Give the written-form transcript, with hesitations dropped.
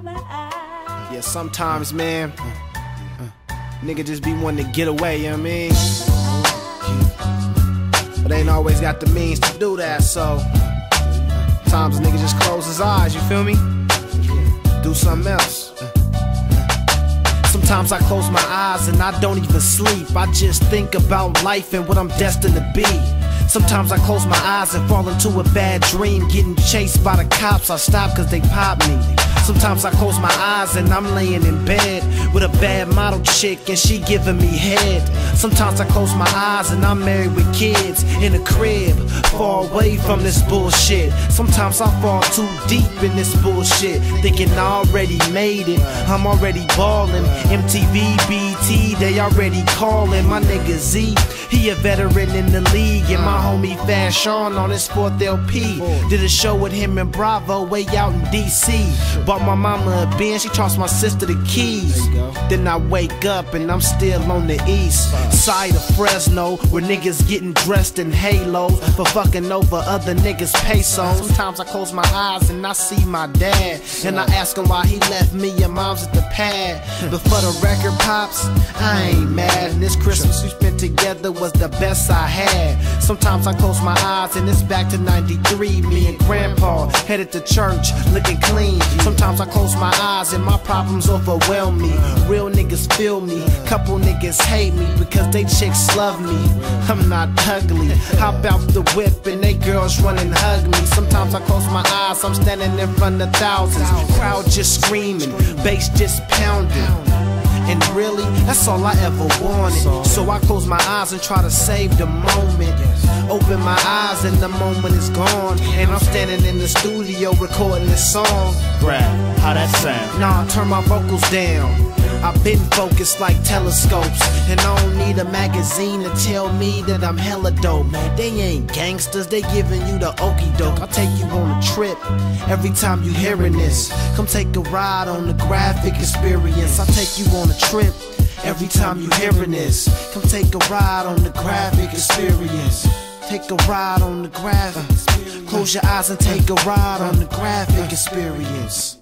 Yeah, sometimes, man, nigga just be wanting to get away, you know what I mean? But ain't always got the means to do that, so sometimes nigga just close his eyes, you feel me? Do something else. Sometimes I close my eyes and I don't even sleep. I just think about life and what I'm destined to be. Sometimes I close my eyes and fall into a bad dream, getting chased by the cops. I stop cause they pop me. Sometimes I close my eyes and I'm laying in bed with a bad model chick and she giving me head. Sometimes I close my eyes and I'm married with kids in a crib, far away from this bullshit. Sometimes I fall too deep in this bullshit, thinking I already made it, I'm already ballin'. MTV, BT, they already callin'. My nigga Z, he a veteran in the league, and my homie Fashion on his 4th LP. Did a show with him in Bravo way out in DC. Bought my mama a Benz, she tossed my sister the keys. Then I wake up and I'm still on the east side of Fresno, where niggas getting dressed in halos for fucking over other niggas' pesos. Sometimes I close my eyes and I see my dad, and I ask him why he left me and mom's at the pad. But for the record pops, I ain't mad, and this Christmas we spent together was the best I had. Sometimes I close my eyes and it's back to 93. Me and grandpa headed to church looking clean. Sometimes I close my eyes and my problems overwhelm me. Real niggas feel me, couple niggas hate me because they chicks love me. I'm not ugly, hop out the whip and they girls run and hug me. Sometimes I close my eyes, I'm standing in front of thousands, crowd just screaming, bass just pounding. And really, that's all I ever wanted. So I close my eyes and try to save the moment. Open my eyes and the moment is gone, and I'm standing in the studio recording this song. Brad, how that sound? Nah, turn my vocals down. I've been focused like telescopes, and I don't need a magazine to tell me that I'm hella dope. Man, they ain't gangsters, they giving you the okie doke. I'll take you on a trip every time you hearing this. Come take a ride on the graphic experience. I'll take you on a trip every time you hearing this. Come take a ride on the graphic experience. Take a ride on the graphic. Close your eyes and take a ride on the graphic experience.